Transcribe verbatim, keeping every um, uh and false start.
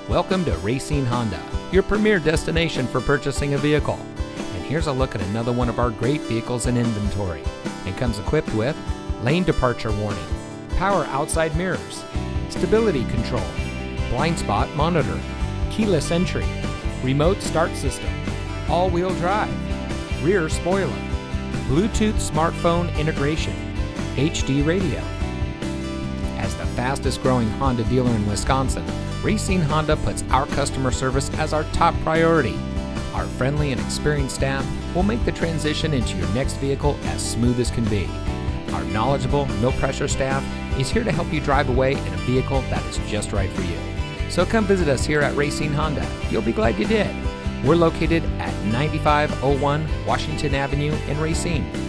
Welcome to Racine Honda, your premier destination for purchasing a vehicle. And here's a look at another one of our great vehicles in inventory. It comes equipped with lane departure warning, power outside mirrors, stability control, blind spot monitor, keyless entry, remote start system, all-wheel drive, rear spoiler, Bluetooth smartphone integration, H D radio. As the fastest growing Honda dealer in Wisconsin, Racine Honda puts our customer service as our top priority. Our friendly and experienced staff will make the transition into your next vehicle as smooth as can be. Our knowledgeable, no-pressure staff is here to help you drive away in a vehicle that is just right for you. So come visit us here at Racine Honda. You'll be glad you did. We're located at ninety-five oh one Washington Avenue in Racine.